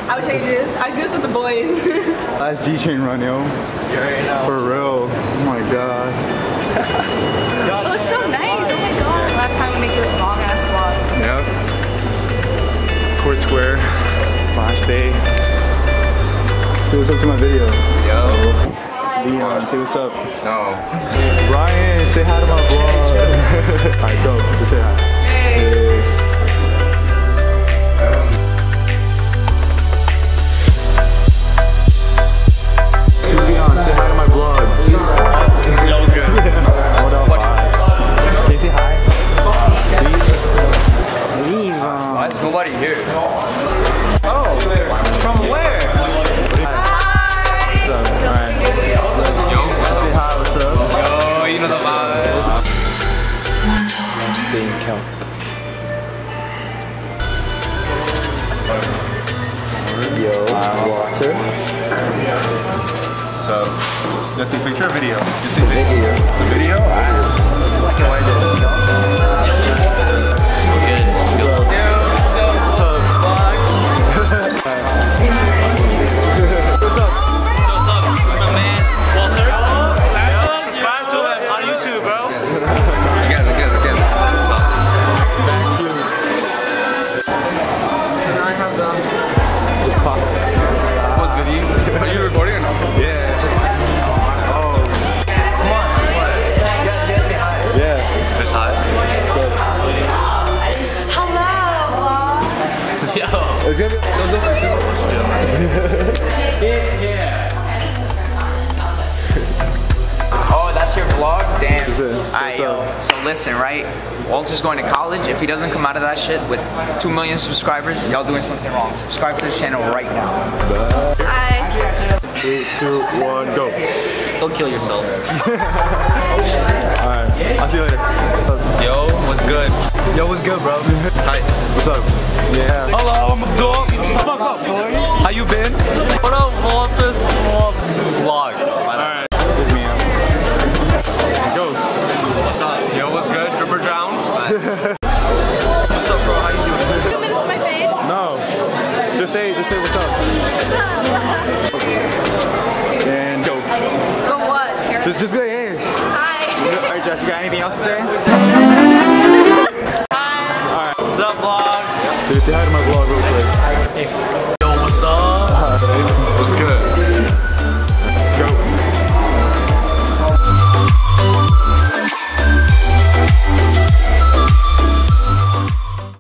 I would show you this. I do this with the boys. Last G-Train run, yo. For real. Oh my god. It looks so nice. Oh my god. Last time we make this long ass vlog. Yep. Court Square. Last day. Say what's up to my video. Yo. Leon, say what's up. No. Brian, say hi to my vlog. Alright, go. Just say hi. Hey. Leon, say hi to my vlog. Yo, what's good? Hold up, vibes. Can you say hi? Please? Please. Why is nobody here? Oh, from where? What's up? Alright. Yo. Say hi, what's up? Yo, you know the vibes. Stay in count. Yo, water. So, you have to take a picture or video? Just a video. It's a video? Alright. Black and white. Good. What's up, vlog? What's up? What's up? This is my man, Walter. Subscribe to him on YouTube, bro. Again. Can I have them? Just pop. What's good, you? Are you recording or not? Yeah. Oh. Come on. Yeah, say hi. Yeah. Just hi. What's up? Hello. Yo. It's gonna be Yeah. Oh, that's your vlog? Damn. Alright, yo. So listen, right? Walter's going to college. If he doesn't come out of that shit with 2 million subscribers, y'all doing something wrong. Subscribe to his channel right now. Hi. 3, 2, 1, go. Go kill yourself. Alright, I'll see you later. Yo, what's good? Yo, what's good, bro? Hi. What's up? Yeah. Hello, I'm Abdul. Fuck up, boy. How you been? What up, Walter? Vlog. Alright. It's me, go. What's up? Yo, what's good? Dripper Drown? What's up, bro? How you doing? 2 minutes to my face. No. Just say what's up. What's up? And go. Go what? Just be like, hey. Hi. Alright, Jess, you got anything else to say? Hi. Alright. What's up, vlog? Dude, say hi to my vlog real quick. Yo, what's up?